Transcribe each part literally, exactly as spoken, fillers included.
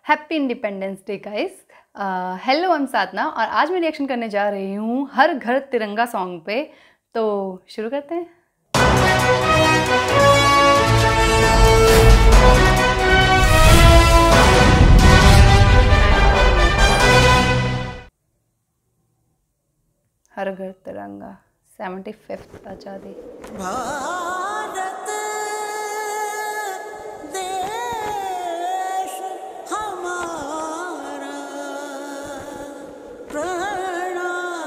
Happy independence day guys. Hello, I am Sadhana और आज मैं रिएक्शन करने जा रही हूँ हर घर तिरंगा सॉन्ग पे। तो शुरू करते हैं। हर घर तिरंगा सेवेंटी फिफ्थ आज़ादी। भारत देश हमारा प्रणाम।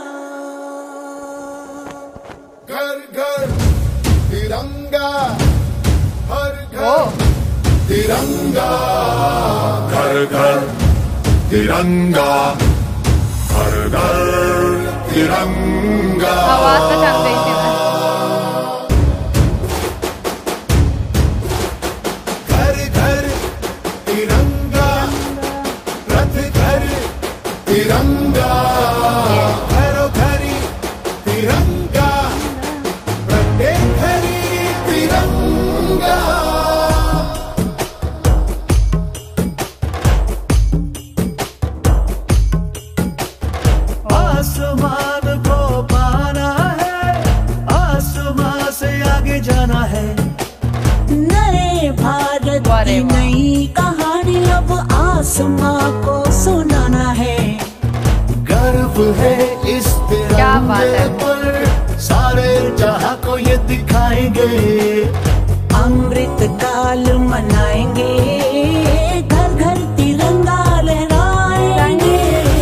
घर घर तिरंगा, हर घर तिरंगा, घर घर तिरंगा, हर घर तिरंगा। आवाज तो चल गई थी मैं। घर घर तिरंगा, रथ घर तिरंगा, घरों घरी तिरंगा, प्रत्येक घरी तिरंगा। आसमान को पाना है, आसमान से आगे जाना है। नए भारत की नई कहानी अब आसमां को सुनाना है। गर्व है इस तिरंगे पर, सारे जहां को ये दिखाएंगे। अमृत काल मनाएंगे, घर घर तिरंगा लहराएंगे।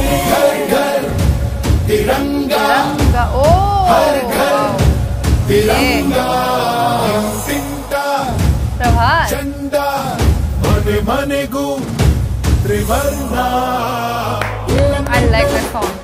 तिरंगा, ओ हर घर तिरंगा, तिंटा प्रभात झंडा, मने मने गु त्रिवर्णा। I like that song.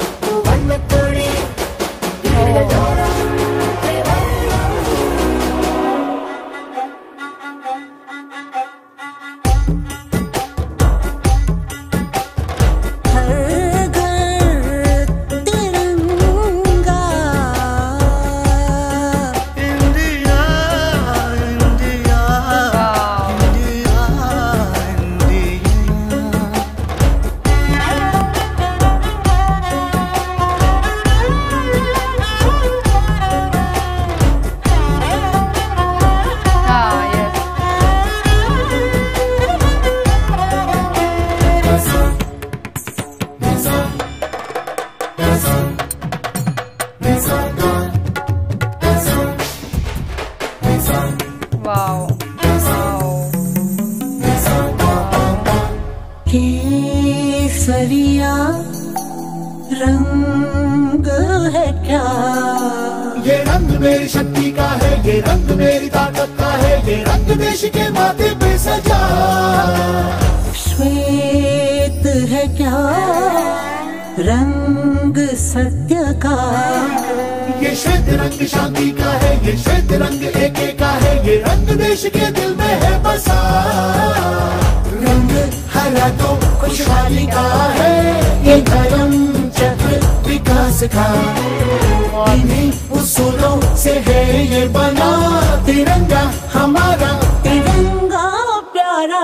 Wow केसरिया रंग है क्या? ये रंग मेरी शक्ति का है, ये रंग मेरी ताकत का है, ये रंग देश के माथे पे सजा। श्वेत है क्या रंग सत्य का? ये श्वेत रंग शांति का है, ये श्वेत रंग एके का है, ये रंग देश के दिल में है बसा। रंग हरा तो खुशहाली का है, ये धर्म चक्र विकास का। इन्हीं उसूलों से है ये बना तिरंगा हमारा, तिरंगा प्यारा।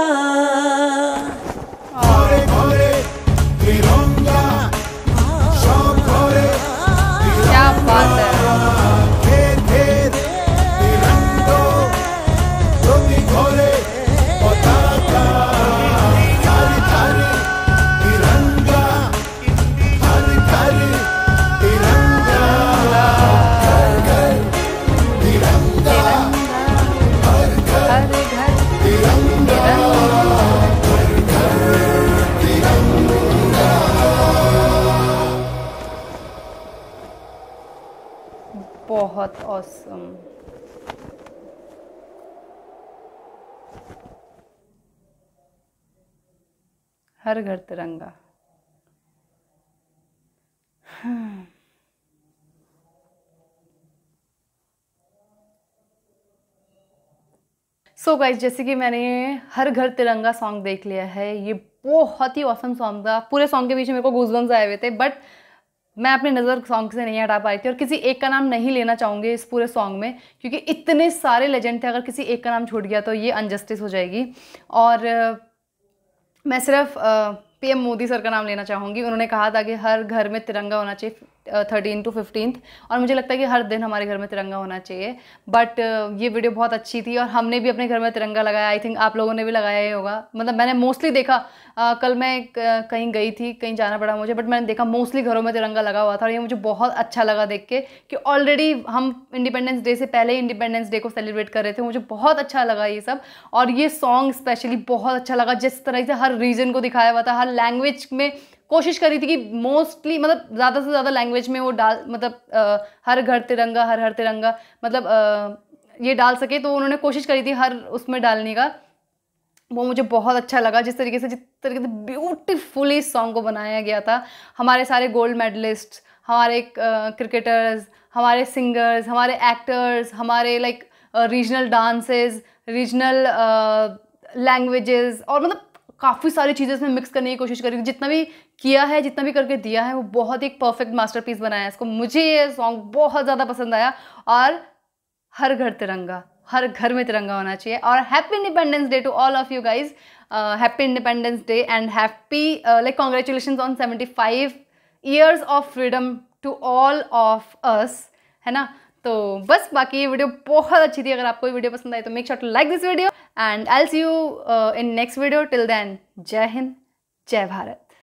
भोरे भोरे तिरंगा, शौक भोरे क्या बात है। घेर घेर तिरंगो, धोती घोरे पताका। घर घर तिरंगा, हर घर तिरंगा, घर घर तिरंगा, हर घर हर घर तिरंगा, हर घर तिरंगा। बहुत ऑसम। हर घर तिरंगा। सो गाइस, जैसे कि मैंने हर घर तिरंगा सॉन्ग देख लिया है, ये बहुत ही ऑसम सॉन्ग था। पूरे सॉन्ग के बीच में मेरे को गूज़बम्स आए हुए थे, बट मैं अपनी नज़र सॉन्ग से नहीं हटा पा रही थी और किसी एक का नाम नहीं लेना चाहूँगी इस पूरे सॉन्ग में, क्योंकि इतने सारे लेजेंड थे। अगर किसी एक का नाम छूट गया तो ये अनजस्टिस हो जाएगी। और मैं सिर्फ पीएम मोदी सर का नाम लेना चाहूँगी। उन्होंने कहा था कि हर घर में तिरंगा होना चाहिए थर्टीन टू फिफ्टींथ, और मुझे लगता है कि हर दिन हमारे घर में तिरंगा होना चाहिए। बट ये वीडियो बहुत अच्छी थी और हमने भी अपने घर में तिरंगा लगाया। आई थिंक आप लोगों ने भी लगाया ही होगा। मतलब मैंने मोस्टली देखा, आ, कल मैं कहीं गई थी, कहीं जाना पड़ा मुझे, बट मैंने देखा मोस्टली घरों में तिरंगा लगा हुआ था और ये मुझे बहुत अच्छा लगा देख के कि ऑलरेडी हम इंडिपेंडेंस डे से पहले ही इंडिपेंडेंस डे को सेलिब्रेट कर रहे थे। मुझे बहुत अच्छा लगा ये सब, और ये सॉन्ग स्पेशली बहुत अच्छा लगा। जिस तरह से हर रीजन को दिखाया हुआ था, हर लैंग्वेज में कोशिश करी थी कि मोस्टली मतलब ज़्यादा से ज़्यादा लैंग्वेज में वो डाल, मतलब आ, हर घर तिरंगा, हर हर तिरंगा, मतलब आ, ये डाल सके, तो उन्होंने कोशिश करी थी हर उसमें डालने का। वो मुझे बहुत अच्छा लगा जिस तरीके से जिस तरीके से ब्यूटीफुली इस सॉन्ग को बनाया गया था। हमारे सारे गोल्ड मेडलिस्ट, हमारे क्रिकेटर्स, हमारे सिंगर्स, हमारे एक्टर्स, हमारे like regional dances, regional languages, और मतलब काफ़ी सारी चीज़ें इसमें मिक्स करने की कोशिश करी। जितना भी किया है, जितना भी करके दिया है, वो बहुत एक परफेक्ट मास्टरपीस बनाया है इसको। मुझे ये सॉन्ग बहुत ज़्यादा पसंद आया। और हर घर तिरंगा, हर घर में तिरंगा होना चाहिए। और happy independence day to all of you guys. Happy independence day and happy like congratulation on seventy five years of freedom to all of us, है ना। तो बस बाकी ये वीडियो बहुत अच्छी थी। अगर आपको ये वीडियो पसंद आई तो make sure to like this video and I will see you in next video. Till then, जय हिंद, जय भारत।